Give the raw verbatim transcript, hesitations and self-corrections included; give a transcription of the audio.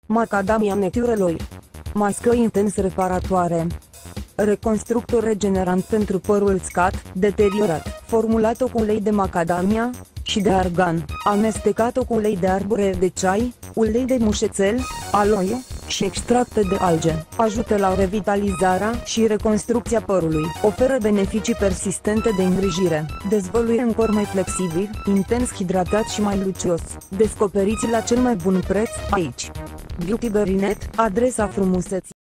Macadamia Nature Oil. Mască intens reparatoare. Reconstructor regenerant pentru părul uscat, deteriorat, formulat-o cu ulei de macadamia și de argan, amestecat-o cu ulei de arbore de ceai, ulei de mușețel, aloe și extracte de alge. Ajută la revitalizarea și reconstrucția părului. Oferă beneficii persistente de îngrijire. Dezvăluie un păr mai flexibil, intens hidratat și mai lucios. Descoperiți la cel mai bun preț aici. Beauty Berinet, adresa frumuseții.